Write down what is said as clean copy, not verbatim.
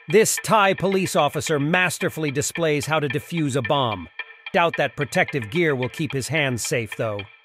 This Thai police officer masterfully displays how to defuse a bomb. Doubt that protective gear will keep his hands safe, though.